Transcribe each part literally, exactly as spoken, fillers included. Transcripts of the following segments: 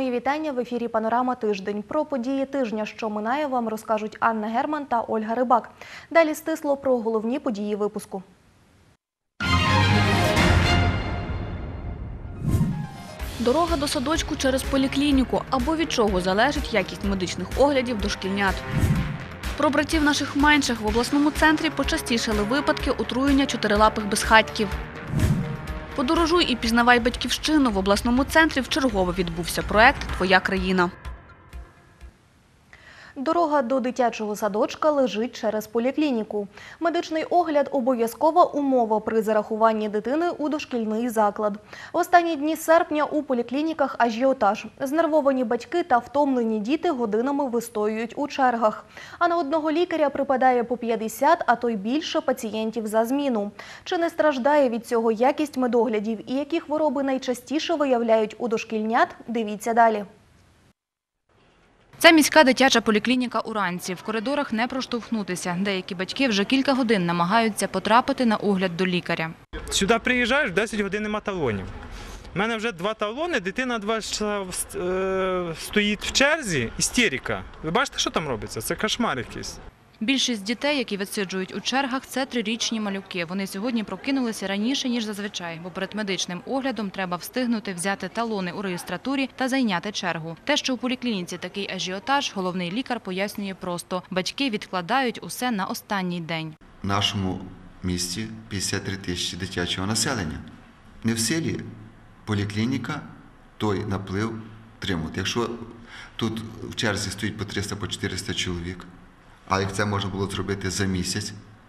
Мої вітання в ефірі «Панорама Тиждень». Про події тижня, що минає, вам розкажуть Анна Герман та Ольга Рибак. Далі стисло про головні події випуску. Дорога до садочку через поліклініку. Або від чого залежить якість медичних оглядів дошкільнят. Про братів наших менших в обласному центрі почастішали випадки отруєння чотирилапих безхатьків. Подорожуй і пізнавай батьківщину. В обласному центрі вчергове відбувся проект «Твоя країна». Дорога до дитячого садочка лежить через поліклініку. Медичний огляд – обов'язкова умова при зарахуванні дитини у дошкільний заклад. В останні дні серпня у поліклініках ажіотаж. Знервовані батьки та втомлені діти годинами вистоюють у чергах. А на одного лікаря припадає по п'ятдесят, а то й більше пацієнтів за зміну. Чи не страждає від цього якість медоглядів і які хвороби найчастіше виявляють у дошкільнят – дивіться далі. Це міська дитяча поліклініка уранці. В коридорах не проштовхнутися. Деякі батьки вже кілька годин намагаються потрапити на огляд до лікаря. Сюди приїжджаєш, в десять годин нема талонів. У мене вже два талони, дитина два часа стоїть в черзі, істерика. Ви бачите, що там робиться? Це кошмар якийсь. Більшість дітей, які відсиджують у чергах, це трирічні малюки. Вони сьогодні прокинулися раніше, ніж зазвичай, бо перед медичним оглядом треба встигнути взяти талони у реєстратурі та зайняти чергу. Те, що у поліклініці такий ажіотаж, головний лікар пояснює просто. Батьки відкладають усе на останній день. В нашому місті п'ятдесят три тисячі дитячого населення. Не в селі поліклініка той наплив тримати. Якщо тут в черзі стоїть по триста, по чотириста чоловік, а як це можна було зробити за місяць,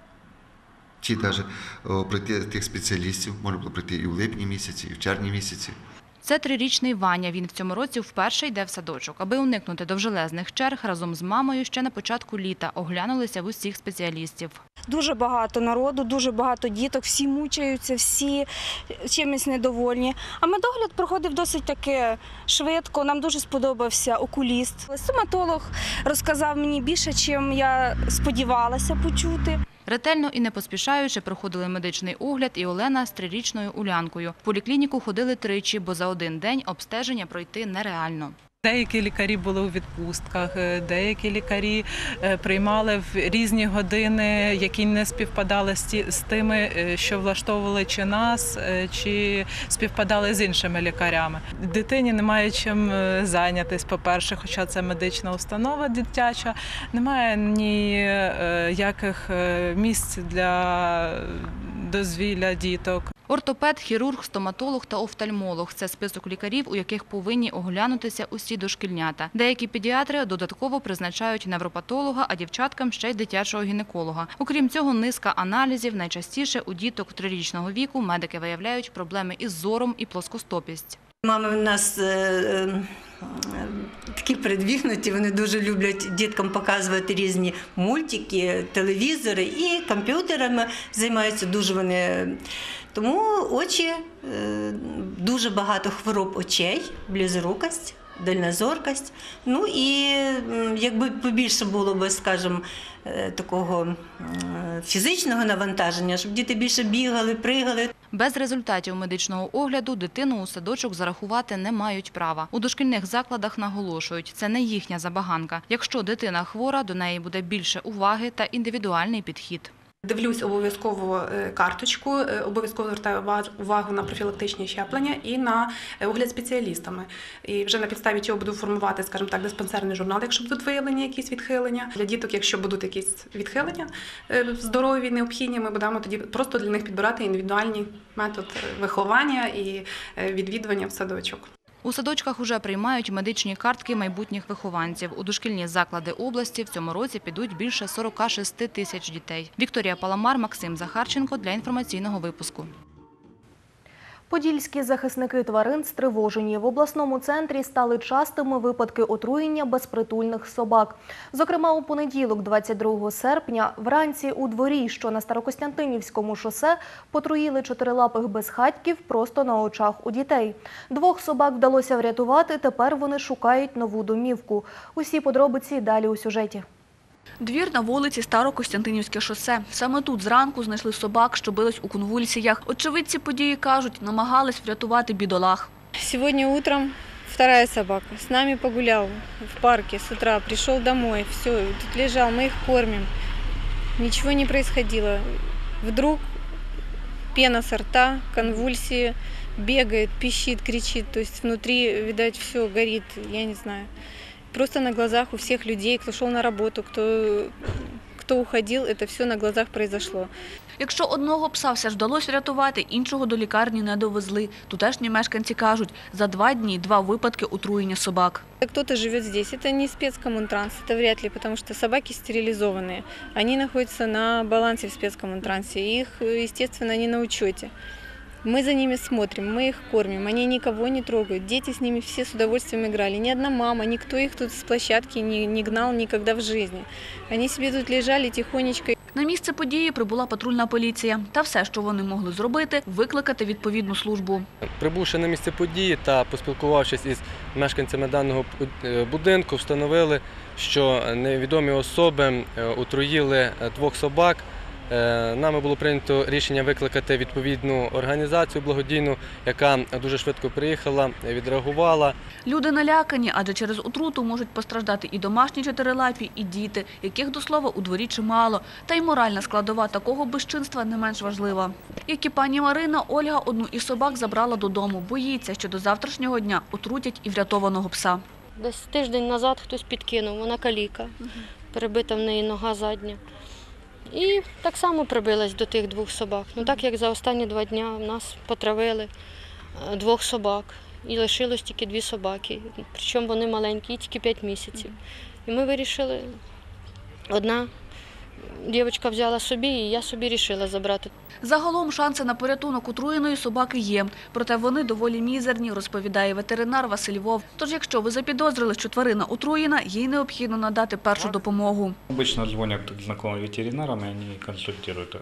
чи навіть пройти тих спеціалістів, можна було пройти і в липні місяці, і в червні місяці. Це трирічний Ваня. Він в цьому році вперше йде в садочок. Аби уникнути довжелезних черг, разом з мамою ще на початку літа оглянулися в усіх спеціалістів. Дуже багато народу, дуже багато діток, всі мучаються, всі чимось недовольні. А медогляд проходив досить таки швидко, нам дуже сподобався окуліст. Стоматолог розказав мені більше, чим я сподівалася почути. Ретельно і не поспішаючи проходили медичний огляд і Олена з трирічною Улянкою. В поліклініку ходили тричі, бо за один день обстеження пройти нереально. Деякі лікарі були у відпустках, деякі лікарі приймали в різні години, які не співпадали з тими, що влаштовували чи нас, чи співпадали з іншими лікарями. Дитині немає чим зайнятися, по-перше, хоча це медична установа дитяча, немає ніяких місць для дозвілля діток. Ортопед, хірург, стоматолог та офтальмолог – це список лікарів, у яких повинні оглянутися усі дошкільнята. Деякі педіатри додатково призначають невропатолога, а дівчаткам ще й дитячого гінеколога. Окрім цього, низка аналізів. Найчастіше у діток трирічного віку медики виявляють проблеми із зором і плоскостопість. Мами в нас е, такі передвігнуті, вони дуже люблять діткам показувати різні мультики, телевізори і комп'ютерами займаються дуже вони. Тому очі, е, дуже багато хвороб очей, близорукость, дальнозоркость. Ну і якби побільше було б, скажімо, такого фізичного навантаження, щоб діти більше бігали, пригали. Без результатів медичного огляду дитину у садочок зарахувати не мають права. У дошкільних закладах наголошують, це не їхня забаганка. Якщо дитина хвора, до неї буде більше уваги та індивідуальний підхід. Дивлюсь обов'язково карточку, обов'язково звертаю увагу на профілактичні щеплення і на огляд спеціалістами. І вже на підставі цього буду формувати, скажімо так, диспансерний журнал, якщо будуть виявлені якісь відхилення. Для діток, якщо будуть якісь відхилення здорові, необхідні, ми будемо тоді просто для них підбирати індивідуальний метод виховання і відвідування в садочок. У садочках уже приймають медичні картки майбутніх вихованців. У дошкільні заклади області в цьому році підуть більше сорока шести тисяч дітей. Вікторія Паламар, Максим Захарченко для інформаційного випуску. Подільські захисники тварин стривожені. В обласному центрі стали частими випадки отруєння безпритульних собак. Зокрема, у понеділок, двадцять другого серпня, вранці у дворі, що на Старокостянтинівському шосе, потруїли чотирилапих безхатьків просто на очах у дітей. Двох собак вдалося врятувати, тепер вони шукають нову домівку. Усі подробиці далі у сюжеті. Двір на вулиці Старокостянтинівське шосе. Саме тут зранку знайшли собак, що бились у конвульсіях. Очевидці події кажуть, намагались врятувати бідолах. Сегодня утром Вторая собака с нами погулял в парке с утра, пришел домой, все, тут лежал, мы их кормим. Ничего не происходило. Вдруг пена со рта, конвульсии, бегает, пищит, кричит. То есть внутри, видать, все горит, я не знаю. Просто на глазах у всех людей, кто шел на работу, кто, кто уходил, это все на глазах произошло. Якщо одного пса все ж вдалося врятувати, іншого до лікарні не довезли. Тутешні мешканці кажуть, за два дні два випадки отруєння собак. Кто-то живет здесь, это не спецкоммунтранс, это вряд ли, потому что собаки стерилизованные. Они находятся на балансе в спецкоммунтрансе, их, естественно, не на учете. Мы за ними смотрим, мы их кормим, они никого не трогают. Дети с ними все с удовольствием играли. Ни одна мама, никто их тут с площадки не, не гнал никогда в жизни. Они себе тут лежали тихонечко. На місце події прибула патрульна поліція. Та все, що вони могли зробити – викликати відповідну службу. Прибувши на місце події та поспілкувавшись із мешканцями даного будинку, встановили, що невідомі особи отруїли двох собак. Нами було прийнято рішення викликати відповідну організацію благодійну, яка дуже швидко приїхала, відреагувала. Люди налякані, адже через отруту можуть постраждати і домашні чотирилапі, і діти, яких, до слова, у дворі чимало. Та й моральна складова такого безчинства не менш важлива. Як і пані Марина, Ольга одну із собак забрала додому. Боїться, що до завтрашнього дня отрутять і врятованого пса. Десь тиждень назад хтось підкинув, вона каліка, перебита в неї нога задня. І так само прибилась до тих двох собак. Ну так як за останні два дні в нас потравили двох собак. І лишилось тільки дві собаки. Причому вони маленькі, тільки п'ять місяців. І ми вирішили, одна дівчинка взяла собі, і я собі вирішила забрати. Загалом шанси на порятунок отруєної собаки є. Проте вони доволі мізерні, розповідає ветеринар Василь Вовк. Тож якщо ви запідозрили, що тварина отруєна, їй необхідно надати першу допомогу. Обычно звонят знакомым ветеринарам, и они консультируют.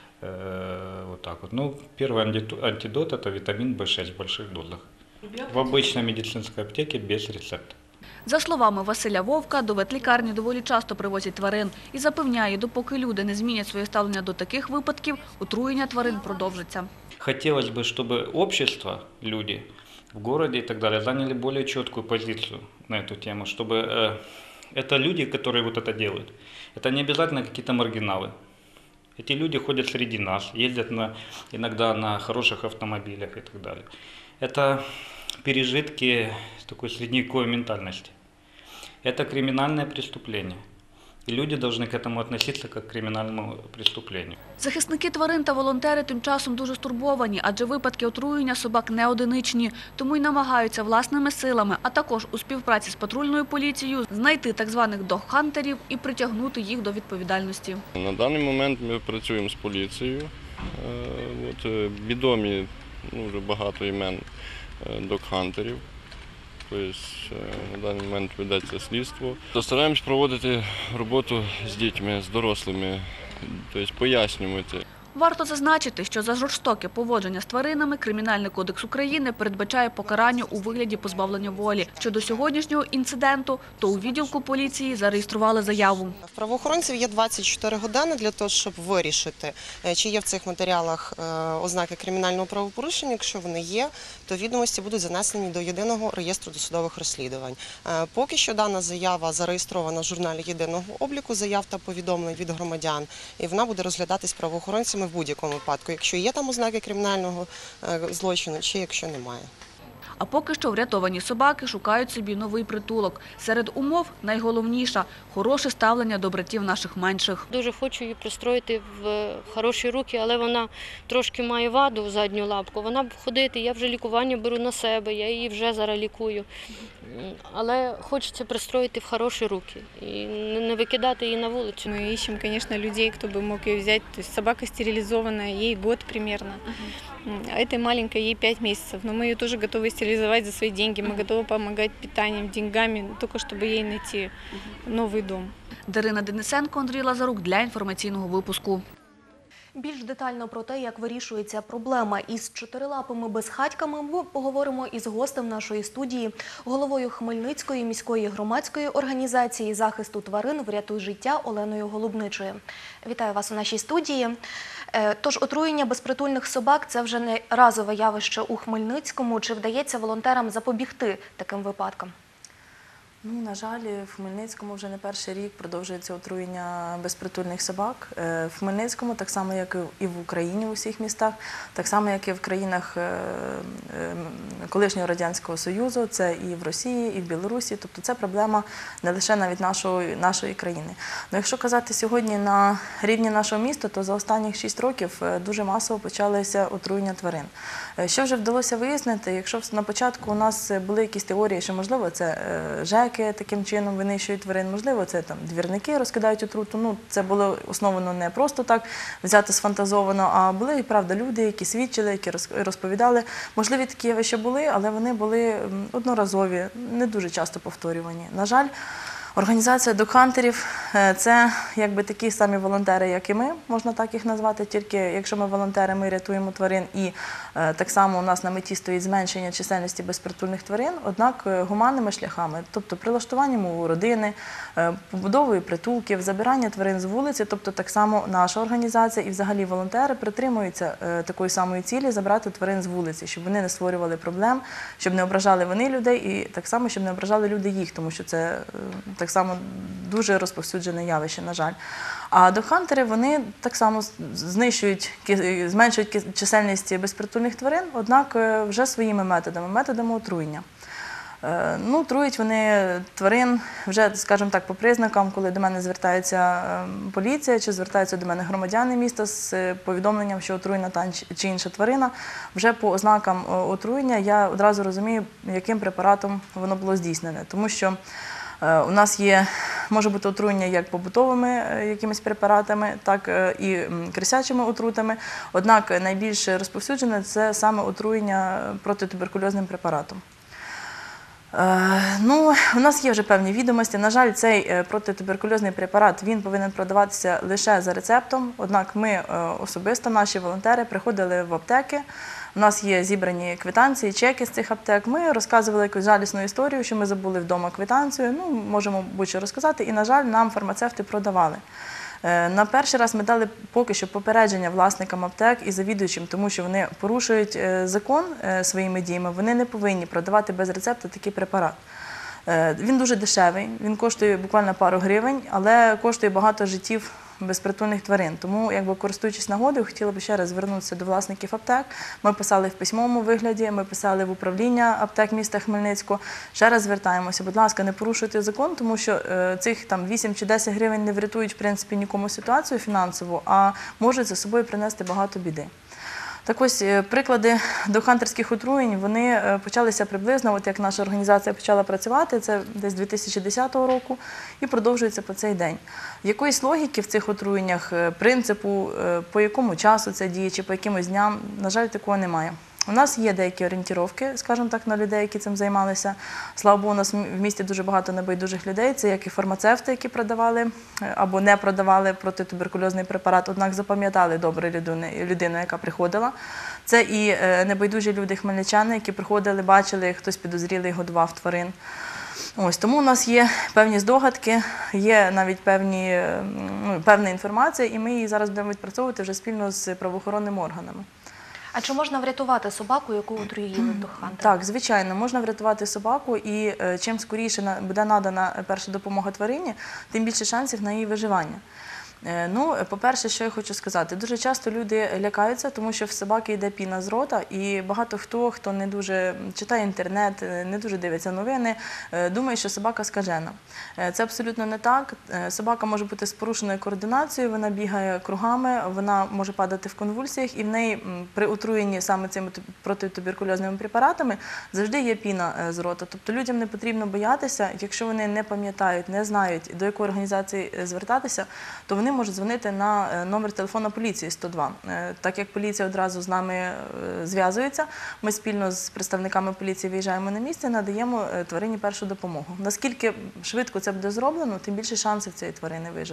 Э, вот так вот. Ну, первый антидот – это витамин В шесть в больших дозах. В обычной медицинской аптеке без рецепта. За словами Василя Вовка, до ветлікарні доволі часто привозять тварин і запевняє, допоки люди не змінять своє ставлення до таких випадків, отруєння тварин продовжиться. Хотелось бы, чтобы общество, люди в городе и так далее заняли более четкую позицию на эту тему, чтобы э, это люди, которые вот это делают, это не обязательно какие-то маргиналы. Эти люди ходят среди нас, ездят на, иногда на хороших автомобилях и так далее. Это пережитки такой средневековой ментальности. Это криминальное преступление. І люди повинні к этому относиться як к кримінальному преступлению. Захисники тварин та волонтери тим часом дуже стурбовані, адже випадки отруєння собак не одиничні. Тому й намагаються власними силами, а також у співпраці з патрульною поліцією знайти так званих догхантерів і притягнути їх до відповідальності. На даний момент ми працюємо з поліцією. От, відомі ну, вже багато імен догхантерів. Тобто на даний момент ведеться слідство. Стараємось проводити роботу з дітьми, з дорослими, тобто пояснювати. Варто зазначити, що за жорстоке поводження з тваринами Кримінальний кодекс України передбачає покарання у вигляді позбавлення волі. Щодо сьогоднішнього інциденту, то у відділку поліції зареєстрували заяву. В правоохоронців є двадцять чотири години для того, щоб вирішити, чи є в цих матеріалах ознаки кримінального правопорушення. Якщо вони є, то відомості будуть занесені до єдиного реєстру досудових розслідувань. Поки що дана заява зареєстрована в журналі єдиного обліку заяв та повідомлень від громадян, і вона буде розглядатись правоохоронцями в будь-якому випадку, якщо є там ознаки кримінального злочину, чи якщо немає. А поки що врятовані собаки шукають собі новий притулок. Серед умов найголовніша – хороше ставлення до братів наших менших. Дуже хочу її пристроїти в хороші руки, але вона трошки має ваду в задню лапку. Вона б ходити, я вже лікування беру на себе, я її вже зараз лікую. Але хочеться пристроїти в хороші руки і не викидати її на вулицю. Ми іщемо, звісно, людей, хто б мог її взяти. Тобто собака стерилізована, їй год примерно. А этой маленькой ей пять месяцев. Но мы ее тоже готовы стерилизовать за свои деньги. Мы готовы помогать питанием, деньгами, только чтобы ей найти новый дом. Дарина Денисенко, Андрій Лазарук для інформаційного випуску. Більш детально про те, як вирішується проблема із чотирилапими безхатьками, ми поговоримо із гостем нашої студії, головою Хмельницької міської громадської організації захисту тварин «Врятуй життя» Оленою Голубничою. Вітаю вас у нашій студії. Тож отруєння безпритульних собак – це вже не разове явище у Хмельницькому. Чи вдається волонтерам запобігти таким випадкам? Ну, на жаль, в Хмельницькому вже не перший рік продовжується отруєння безпритульних собак. В Хмельницькому, так само, як і в Україні, в усіх містах, так само, як і в країнах колишнього Радянського Союзу, це і в Росії, і в Білорусі. Тобто це проблема не лише навіть нашої, нашої країни. Но якщо казати сьогодні на рівні нашого міста, то за останні шість років дуже масово почалося отруєння тварин. Що вже вдалося вияснити, якщо на початку у нас були якісь теорії, що, можливо, це ЖЕК, таким чином винищують тварин, можливо, це там двірники розкидають отруту. Ну, це було основано не просто так взяти сфантазовано, а були і правда люди, які свідчили, які розповідали. Можливо, такі явища були, але вони були одноразові, не дуже часто повторювані. На жаль, організація догхантерів – це якби такі самі волонтери, як і ми, можна так їх назвати, тільки якщо ми волонтери, ми рятуємо тварин, і так само у нас на меті стоїть зменшення чисельності безпритульних тварин, однак гуманними шляхами, тобто прилаштуванням у родини, побудовою притулків, забирання тварин з вулиці, тобто так само наша організація і взагалі волонтери притримуються такої самої цілі – забрати тварин з вулиці, щоб вони не створювали проблем, щоб не ображали вони людей і так само, щоб не ображали люди їх, тому що це так само дуже розповсюджене явище, на жаль. А догхантери, вони так само знищують, зменшують чисельність безпритульних тварин, однак вже своїми методами, методами отруєння. Ну, трують вони тварин вже, скажімо так, по признакам, коли до мене звертається поліція чи звертаються до мене громадяни міста з повідомленням, що отруєна та чи інша тварина. Вже по ознакам отруєння я одразу розумію, яким препаратом воно було здійснене. Тому що у нас є, може бути отруєння як побутовими якимись препаратами, так і крисячими отрутами. Однак найбільш розповсюджене – це саме отруєння протитуберкульозним препаратом. Ну, у нас є вже певні відомості. На жаль, цей протитуберкульозний препарат, він повинен продаватися лише за рецептом. Однак ми особисто, наші волонтери, приходили в аптеки. У нас є зібрані квитанції, чеки з цих аптек. Ми розказували якусь жалісну історію, що ми забули вдома квитанцію. Ну, можемо будь-що розказати. І, на жаль, нам фармацевти продавали. На перший раз ми дали поки що попередження власникам аптек і завідуючим, тому що вони порушують закон своїми діями, вони не повинні продавати без рецепту такий препарат. Він дуже дешевий, він коштує буквально пару гривень, але коштує багато життів безпритульних тварин. Тому, якби користуючись нагодою, хотіла б ще раз звернутися до власників аптек. Ми писали в письмовому вигляді, ми писали в управління аптек міста Хмельницького. Ще раз звертаємося, будь ласка, не порушуйте закон, тому що цих там вісім чи десять гривень не врятують, в принципі, нікому ситуацію фінансову, а можуть за собою принести багато біди. Так ось, приклади догхантерських отруєнь, вони почалися приблизно, от як наша організація почала працювати, це десь дві тисячі десятого року, і продовжується по цей день. Якоїсь логіки в цих отруєннях, принципу, по якому часу це діє, чи по якимось дням, на жаль, такого немає. У нас є деякі орієнтировки, скажімо так, на людей, які цим займалися. Слава Богу, у нас в місті дуже багато небайдужих людей. Це як і фармацевти, які продавали або не продавали протитуберкульозний препарат, однак запам'ятали добре людину, яка приходила. Це і небайдужі люди хмельничани, які приходили, бачили, як хтось підозрілий годував тварин. Ось, тому у нас є певні здогадки, є навіть певні, ну, певна інформація, і ми її зараз будемо відпрацьовувати вже спільно з правоохоронними органами. А чи можна врятувати собаку, яку отруїли догхантери? Так, звичайно, можна врятувати собаку, і чим скоріше буде надана перша допомога тварині, тим більше шансів на її виживання. Ну, по-перше, що я хочу сказати, дуже часто люди лякаються, тому що в собаки йде піна з рота, і багато хто, хто не дуже читає інтернет, не дуже дивиться новини, думає, що собака скажена. Це абсолютно не так. Собака може бути з порушеною координацією, вона бігає кругами, вона може падати в конвульсіях, і в неї при отруєнні саме цими протитуберкульозними препаратами завжди є піна з рота. Тобто людям не потрібно боятися, якщо вони не пам'ятають, не знають, до якої організації звертатися, то вони можуть дзвонити на номер телефону поліції сто два. Так як поліція одразу з нами зв'язується, ми спільно з представниками поліції виїжджаємо на місце і надаємо тварині першу допомогу. Наскільки швидко це буде зроблено, тим більше шансів цієї тварини вижити.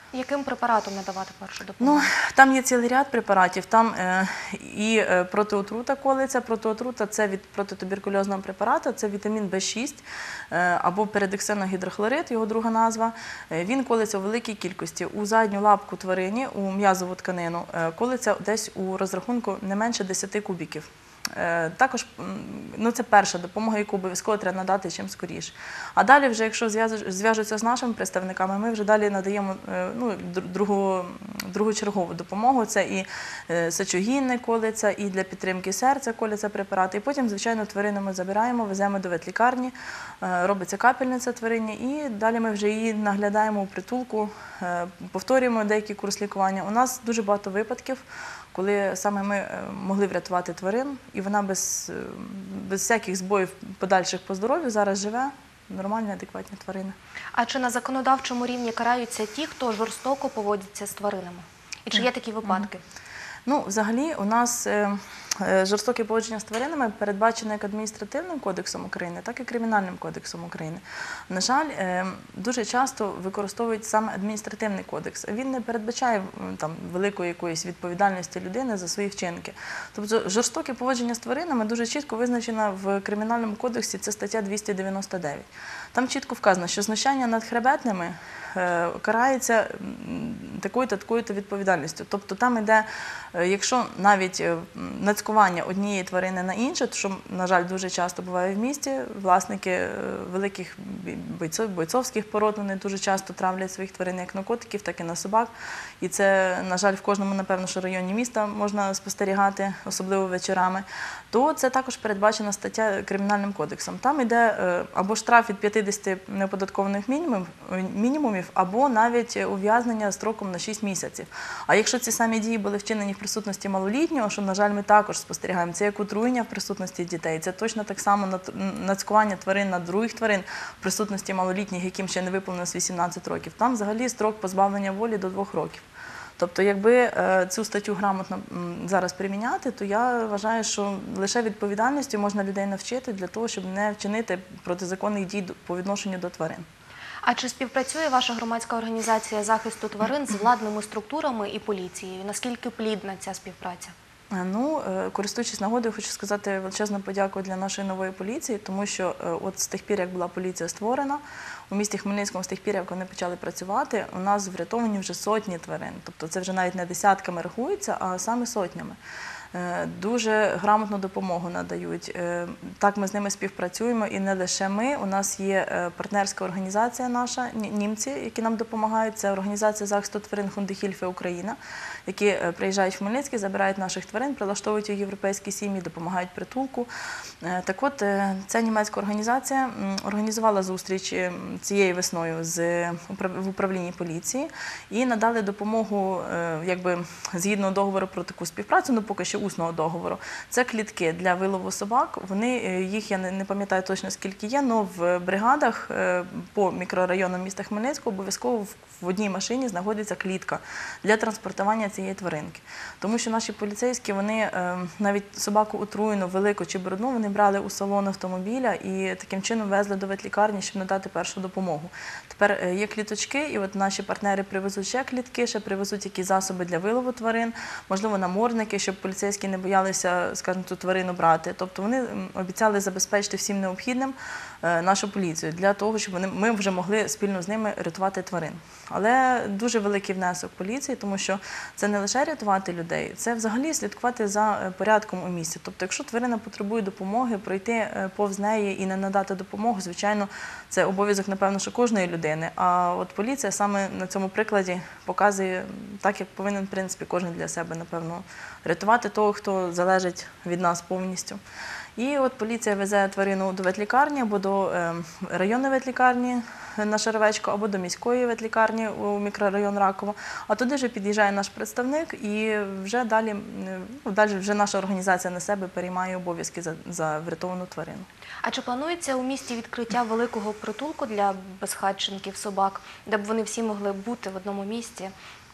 Яким препаратом надавати першу допомогу? Ну, там є цілий ряд препаратів. Там е, і е, протиотрута колиться. Протиотрута – це від протитуберкульозного препарату, це вітамін Б шість е, або передексиногідрохлорид, його друга назва. Е, він колиться у великій кількості. У задню лапку тварині, у м'язову тканину, е, колиться десь у розрахунку не менше десяти кубіків. Також ну, це перша допомога, яку обов'язково треба надати чим скоріше. А далі, вже, якщо зв'яжуться з нашими представниками, ми вже далі надаємо ну, другу, другочергову допомогу. Це і сечогінне колиться, і для підтримки серця коляться препарати. І потім, звичайно, тварину ми забираємо, веземо до ветлікарні, робиться капельниця тварині, і далі ми вже її наглядаємо у притулку, повторюємо деякий курс лікування. У нас дуже багато випадків, коли саме ми могли врятувати тварин, і вона без, без всяких збоїв подальших по здоров'ю зараз живе, нормальні, адекватні тварини. А чи на законодавчому рівні караються ті, хто жорстоко поводиться з тваринами? І чи є такі випадки? Ну, взагалі, у нас жорстоке поводження з тваринами передбачено як адміністративним кодексом України, так і кримінальним кодексом України. На жаль, дуже часто використовують саме адміністративний кодекс. Він не передбачає там великої якоїсь відповідальності людини за свої вчинки. Тобто жорстоке поводження з тваринами дуже чітко визначено в кримінальному кодексі, це стаття двісті дев'яносто дев'ять. Там чітко вказано, що знущання над хребетними карається такою-то, такою-то відповідальністю. Тобто там йде, якщо навіть нацькування однієї тварини на іншу, що, на жаль, дуже часто буває в місті, власники великих бойцовських пород, вони дуже часто травлять своїх тварин як на котиків, так і на собак. І це, на жаль, в кожному, напевно, що районі міста можна спостерігати, особливо вечорами. То це також передбачена стаття Кримінальним кодексом. Там йде або штраф від п'ятдесяти неоподаткованих мінімумів, або навіть ув'язнення строком на шість місяців. А якщо ці самі дії були вчинені в присутності малолітнього, що, на жаль, ми також спостерігаємо, це як отруєння в присутності дітей, це точно так само нацькування тварин на других тварин в присутності малолітніх, яким ще не виповнилось вісімнадцять років. Там взагалі строк позбавлення волі до двох років. Тобто, якби цю статтю грамотно зараз приміняти, то я вважаю, що лише відповідальністю можна людей навчити для того, щоб не вчинити протизаконних дій по відношенню до тварин. А чи співпрацює ваша громадська організація захисту тварин з владними структурами і поліцією? Наскільки плідна ця співпраця? Ну, користуючись нагодою, хочу сказати величезну подяку для нашої нової поліції, тому що от з тих пір, як була поліція створена, у місті Хмельницькому, з тих пір, як вони почали працювати, у нас врятовані вже сотні тварин. Тобто це вже навіть не десятками рахується, а саме сотнями. Дуже грамотну допомогу надають. Так, ми з ними співпрацюємо, і не лише ми. У нас є партнерська організація наша, німці, які нам допомагають. Це організація захисту тварин Хундехільфе Україна, які приїжджають в Хмельницький, забирають наших тварин, прилаштовують у європейські сім'ї, допомагають притулку. Так от, ця німецька організація організувала зустріч цією весною з, в управлінні поліції і надали допомогу, якби, згідно договору про таку співпрацю, ну поки що усного договору. Це клітки для вилову собак. Вони, їх, я не пам'ятаю точно скільки є, але в бригадах по мікрорайонам міста Хмельницького обов'язково в одній машині знаходиться клітка для транспортування цієї тваринки. Тому що наші поліцейські, вони навіть собаку отруєну, велику чи брудну, вони брали у салон автомобіля і таким чином везли до ветлікарні, щоб надати першу допомогу. Тепер є кліточки, і от наші партнери привезуть ще клітки, ще привезуть якісь засоби для вилову тварин, можливо, намордники, щоб поліцейські не боялися, скажімо, ту тварину брати. Тобто вони обіцяли забезпечити всім необхідним нашу поліцію для того, щоб вони, ми вже могли спільно з ними рятувати тварин. Але дуже великий внесок поліції, тому що це не лише рятувати людей, це взагалі слідкувати за порядком у місті. Тобто, якщо тварина потребує допомоги, пройти повз неї і не надати допомогу, звичайно, це обов'язок, напевно, що кожної людини. А от поліція саме на цьому прикладі показує так, як повинен, в принципі, кожен для себе, напевно, рятувати того, хто залежить від нас повністю. І от поліція везе тварину до ветлікарні або до районної ветлікарні на Шаровечко, або до міської ветлікарні у мікрорайон Раково. А туди вже під'їжджає наш представник, і вже далі, ну, далі вже наша організація на себе переймає обов'язки за, за врятовану тварину. А чи планується у місті відкриття великого притулку для безхатченків собак, де б вони всі могли бути в одному місці?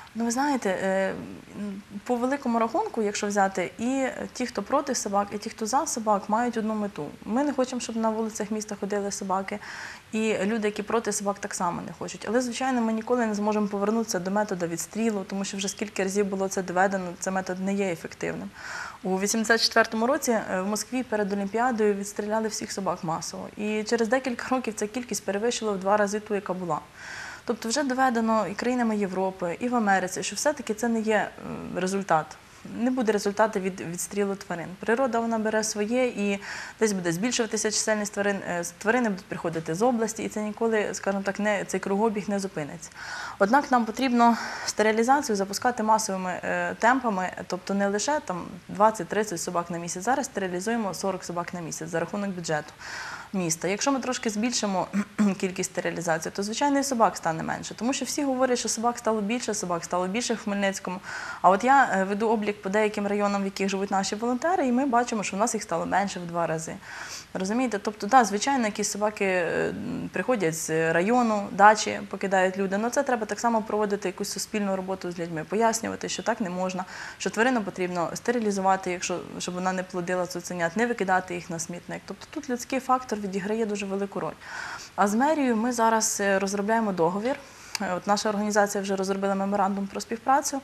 Ну, ви знаєте, е, по великому рахунку, якщо взяти, і ті, хто проти собак, і ті, хто за собак, мають одну мету. Ми не хочемо, щоб на вулицях міста ходили собаки, і люди, які проти собак, так само не хочуть. Але, звичайно, ми ніколи не зможемо повернутися до методу відстрілу, тому що вже скільки разів було це доведено, цей метод не є ефективним. У вісімдесят четвертому році в Москві перед Олімпіадою відстріляли всіх собак масово. І через декілька років ця кількість перевищила в два рази ту, яка була. Тобто вже доведено і країнами Європи, і в Америці, що все-таки це не є результат. Не буде результату від відстрілу тварин. Природа, вона бере своє, і десь буде збільшуватися чисельність тварин, тварини будуть приходити з області, і це ніколи, скажімо так, не, цей кругообіг не зупиниться. Однак нам потрібно стерилізацію запускати масовими е, темпами, тобто не лише там двадцять-тридцять собак на місяць. Зараз стерилізуємо сорок собак на місяць за рахунок бюджету міста. Якщо ми трошки збільшимо кількість стерилізації, то, звичайно, і собак стане менше. Тому що всі говорять, що собак стало більше, собак стало більше в Хмельницькому. А от я веду облік по деяким районам, в яких живуть наші волонтери, і ми бачимо, що в нас їх стало менше в два рази. Розумієте? Тобто, так, звичайно, якісь собаки приходять з району, дачі покидають люди, але це треба так само проводити якусь суспільну роботу з людьми, пояснювати, що так не можна, що тварину потрібно стерилізувати, якщо, щоб вона не плодила цуценят, не викидати їх на смітник. Тобто тут людський фактор відіграє дуже велику роль. А з мерією ми зараз розробляємо договір. От наша організація вже розробила меморандум про співпрацю.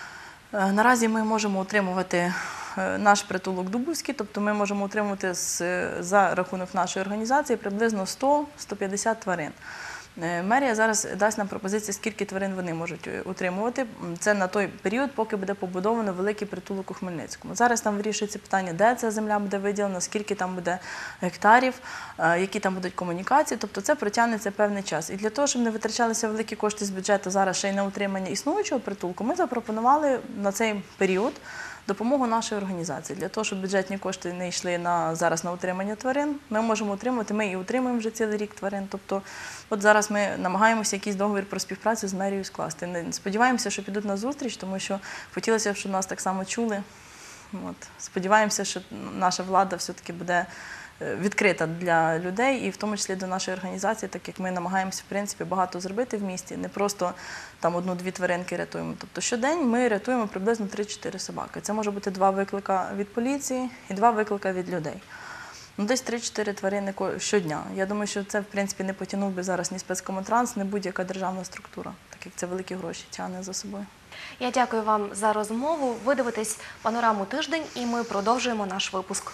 Наразі ми можемо утримувати наш притулок Дубовський, тобто ми можемо утримувати за рахунок нашої організації приблизно сто - сто п'ятдесят тварин. Мерія зараз дасть нам пропозиції, скільки тварин вони можуть утримувати. Це на той період, поки буде побудовано великий притулок у Хмельницькому. Зараз там вирішується питання, де ця земля буде виділена, скільки там буде гектарів, які там будуть комунікації. Тобто це протягнеться певний час. І для того, щоб не витрачалися великі кошти з бюджету зараз ще й на утримання існуючого притулку, ми запропонували на цей період допомогу нашої організації. Для того, щоб бюджетні кошти не йшли на, зараз на утримання тварин, ми можемо утримувати, ми і утримуємо вже цілий рік тварин. Тобто, от зараз ми намагаємося якийсь договір про співпрацю з мерією скласти. Сподіваємося, що підуть на зустріч, тому що хотілося б, щоб нас так само чули. От. Сподіваємося, що наша влада все-таки буде відкрита для людей, і в тому числі до нашої організації, так як ми намагаємося, в принципі, багато зробити в місті, не просто там одну-дві тваринки рятуємо. Тобто щодень ми рятуємо приблизно три-чотири собаки. Це може бути два виклика від поліції і два виклика від людей. Ну, десь три-чотири тварини щодня. Я думаю, що це, в принципі, не потягнув би зараз ні спецкомунтранс, ні будь-яка державна структура, так як це великі гроші тягне за собою. Я дякую вам за розмову. Ви дивитесь «Панораму тиждень» і ми продовжуємо наш випуск.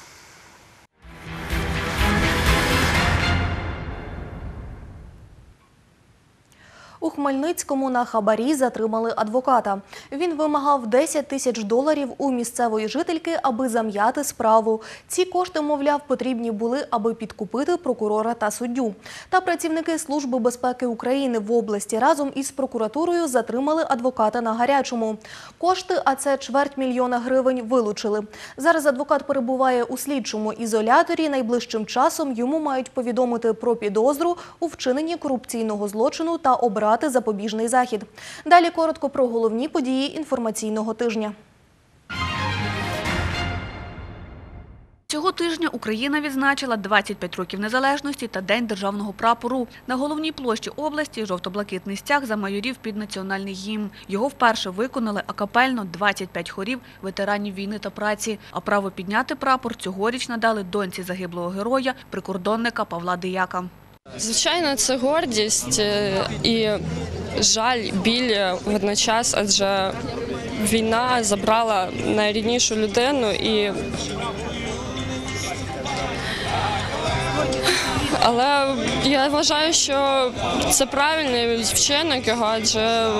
У Хмельницькому на хабарі затримали адвоката. Він вимагав десять тисяч доларів у місцевої жительки, аби зам'яти справу. Ці кошти, мовляв, потрібні були, аби підкупити прокурора та суддю. Та працівники Служби безпеки України в області разом із прокуратурою затримали адвоката на гарячому. Кошти, а це чверть мільйона гривень, вилучили. Зараз адвокат перебуває у слідчому ізоляторі. Найближчим часом йому мають повідомити про підозру у вчиненні корупційного злочину та обрати запобіжний захід. Далі коротко про головні події інформаційного тижня. Цього тижня Україна відзначила двадцять п'ять років незалежності та День державного прапору. На головній площі області жовто-блакитний стяг замайорів під національний гімн. Його вперше виконали акапельно двадцять п'ять хорів ветеранів війни та праці. А право підняти прапор цьогоріч надали доньці загиблого героя, прикордонника Павла Дияка. Звичайно, це гордість і жаль, біль водночас, адже війна забрала найріднішу людину. І... Але я вважаю, що це правильний вчинок його, адже...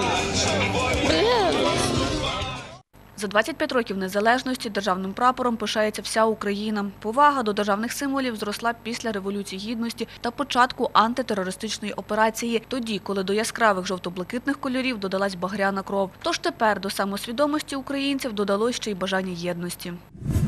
За двадцять п'ять років незалежності державним прапором пишається вся Україна. Повага до державних символів зросла після Революції Гідності та початку антитерористичної операції, тоді, коли до яскравих жовто-блакитних кольорів додалась багряна кров. Тож тепер до самосвідомості українців додалось ще й бажання єдності.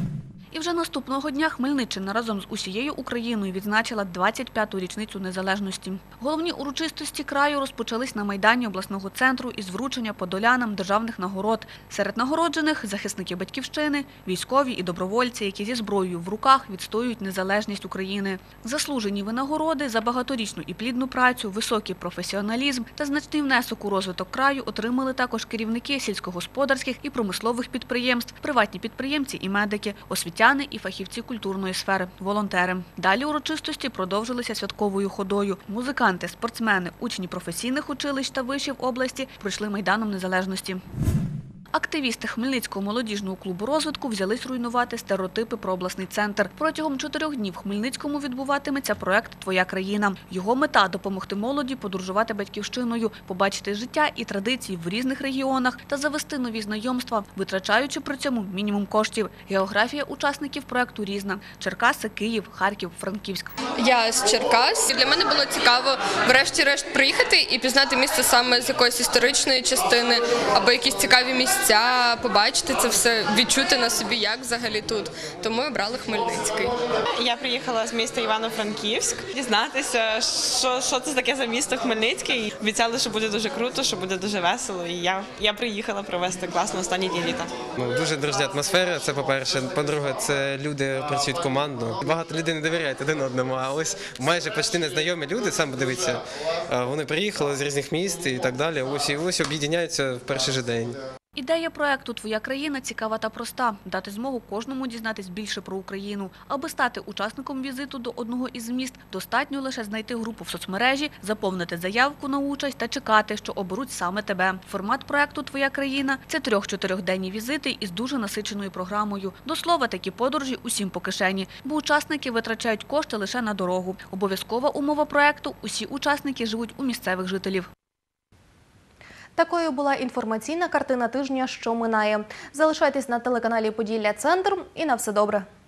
І вже наступного дня Хмельниччина разом з усією Україною відзначила двадцять п'яту річницю незалежності. Головні урочистості краю розпочались на Майдані обласного центру із вручення подолянам державних нагород. Серед нагороджених – захисники Батьківщини, військові і добровольці, які зі зброєю в руках відстоюють незалежність України. Заслужені винагороди за багаторічну і плідну працю, високий професіоналізм та значний внесок у розвиток краю отримали також керівники сільськогосподарських і промислових підприємств, приватні підприємці і медики, освітяни і фахівці культурної сфери, волонтери. Далі урочистості продовжилися святковою ходою. Музиканти, спортсмени, учні професійних училищ та вишів області пройшли Майданом Незалежності. Активісти Хмельницького молодіжного клубу розвитку взялись руйнувати стереотипи про обласний центр. Протягом чотирьох днів в Хмельницькому відбуватиметься проект «Твоя країна». Його мета – допомогти молоді подорожувати батьківщиною, побачити життя і традиції в різних регіонах та завести нові знайомства, витрачаючи при цьому мінімум коштів. Географія учасників проекту різна – Черкаси, Київ, Харків, Франківськ. Я з Черкас. Для мене було цікаво врешті-решт приїхати і пізнати місто саме з якоїсь історичної частини або якісь цікаві місця. Побачити це все, відчути на собі, як взагалі тут. Тому обрали Хмельницький. Я приїхала з міста Івано-Франківськ, дізнатися, що, що це таке за місто Хмельницький. Обіцяли, що буде дуже круто, що буде дуже весело. І я, я приїхала провести класно останні дні літа. Ну, дуже дружня атмосфера, це по-перше. По-друге, це люди працюють командно. Багато людей не довіряють один одному, а ось майже почти незнайомі люди, сам подивіться, вони приїхали з різних міст і так далі. Ось і ось об'єднаються в перший же день. Ідея проекту «Твоя країна» цікава та проста – дати змогу кожному дізнатись більше про Україну. Аби стати учасником візиту до одного із міст, достатньо лише знайти групу в соцмережі, заповнити заявку на участь та чекати, що оберуть саме тебе. Формат проекту «Твоя країна» – це трьох-чотирьохденні візити із дуже насиченою програмою. До слова, такі подорожі усім по кишені, бо учасники витрачають кошти лише на дорогу. Обов'язкова умова проекту – усі учасники живуть у місцевих жителів. Такою була інформаційна картина тижня, що минає. Залишайтесь на телеканалі «Поділля Центр» і на все добре.